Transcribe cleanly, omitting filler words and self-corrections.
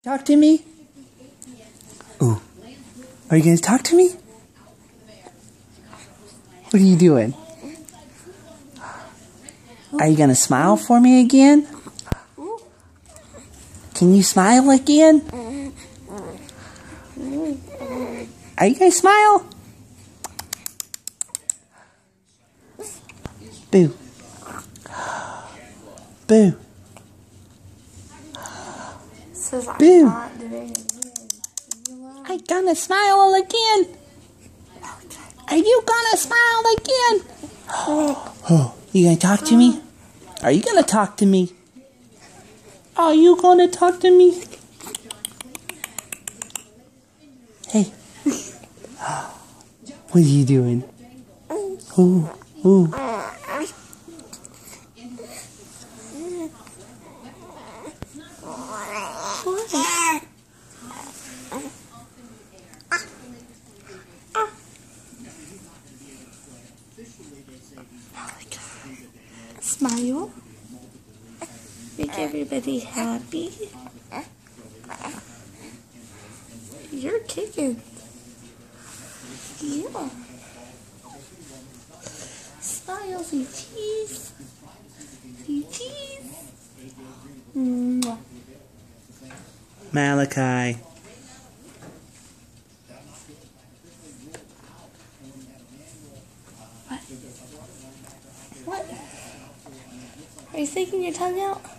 Talk to me? Ooh. Are you going to talk to me? What are you doing? Are you going to smile for me again? Can you smile again? Are you going to smile? Boo. Boo. Boo. I'm gonna smile again. Are you gonna smile again? You gonna talk to me? Are you gonna talk to me? Are you gonna talk to me? Hey. What are you doing? Ooh, ooh. Smile. Make everybody happy. You're kicking. Yeah. Smile, say cheese. Say cheese. Mwah. Malachi. What? What? Are you sticking your tongue out?